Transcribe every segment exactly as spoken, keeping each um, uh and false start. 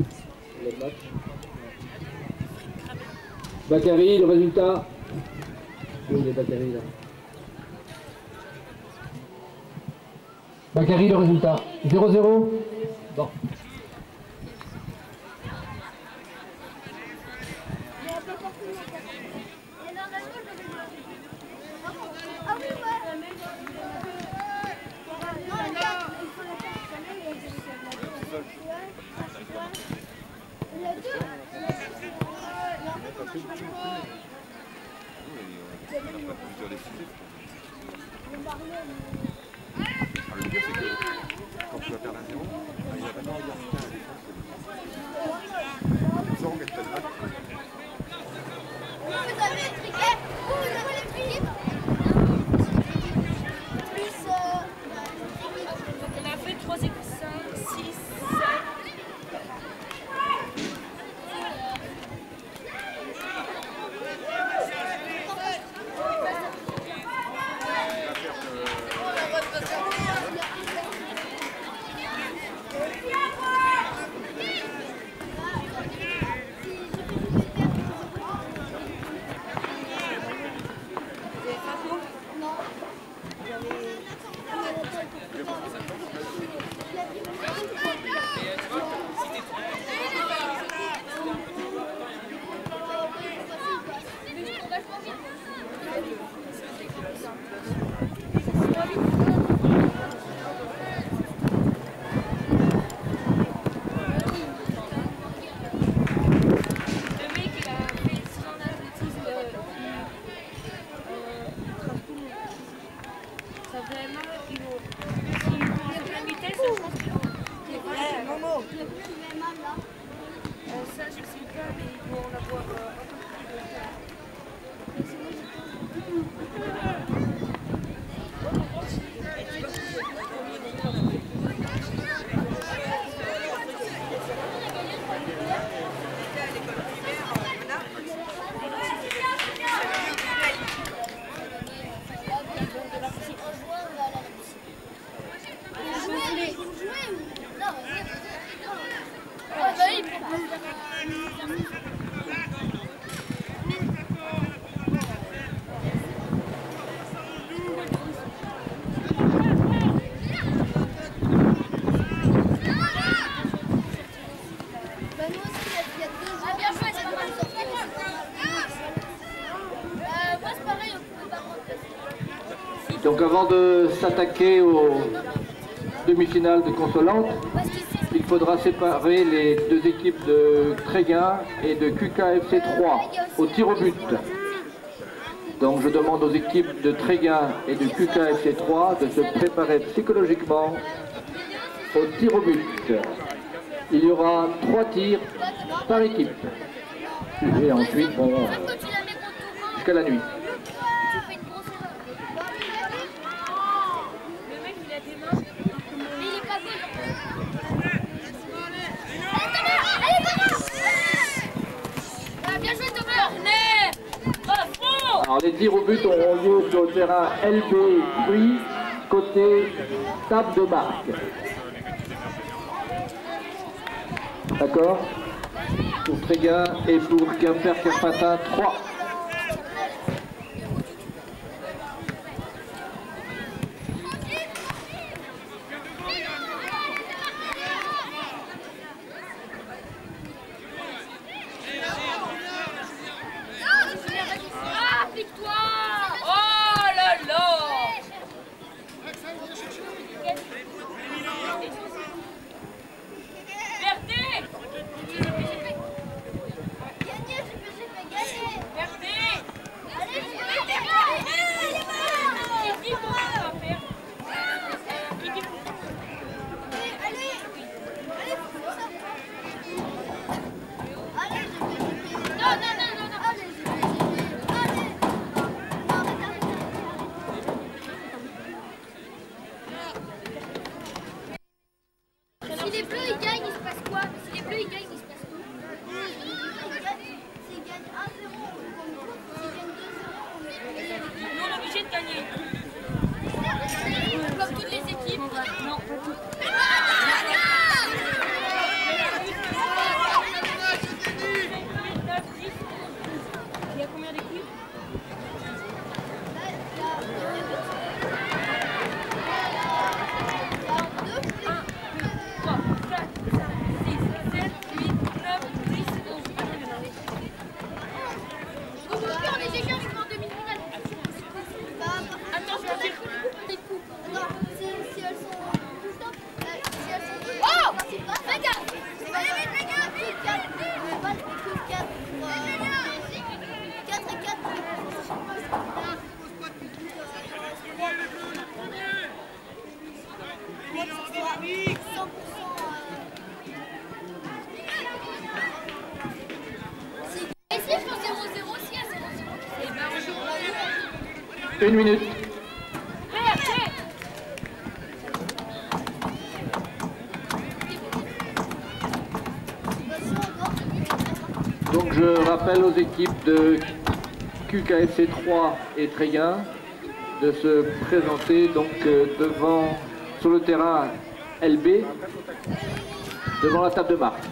Le match. Bakary, le résultat. Oui, il est Bakary là. Bakary, le résultat. zéro zéro. Bon. Ah oui, ouais. Le pire, c'est que quand tu vas perdre un zéro, il va pas dire putain, la défense, c'est sans mettre ta balle. Vous avez le cricket, vous avez le cricket. Plus, euh, on a fait trois, cinq, six, sept. Ça, je sais pas, mais ils vont en avoir un peu Donc avant de s'attaquer aux demi-finales de Consolante, il faudra séparer les deux équipes de Tréguin et de Q K F C trois au tir au but. Donc je demande aux équipes de Tréguin et de Q K F C trois de se préparer psychologiquement au tir au but. Il y aura trois tirs par équipe. Et ensuite, bon, jusqu'à la nuit. Alors les tirs au but auront lieu sur le terrain L B Fruits, côté table de marque. D'accord? Pour Tréguin et pour Quimper-Carpentras trois. Une minute. Donc je rappelle aux équipes de Q K F C trois et Tréguin de se présenter donc euh, devant, sur le terrain L B, devant la table de marque.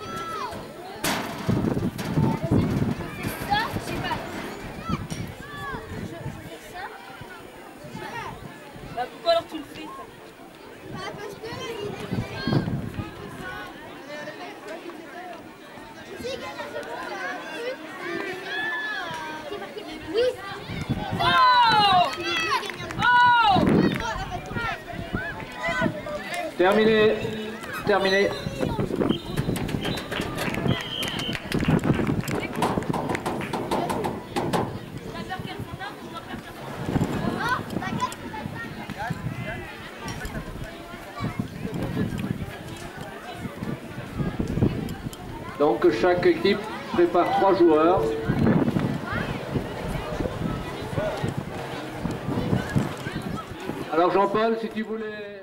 Bah, pourquoi alors tu le fais? Parce que il est... Oui. Oh! Oh! Terminé. Terminé. Donc chaque équipe prépare trois joueurs. Alors Jean-Paul, si tu voulais...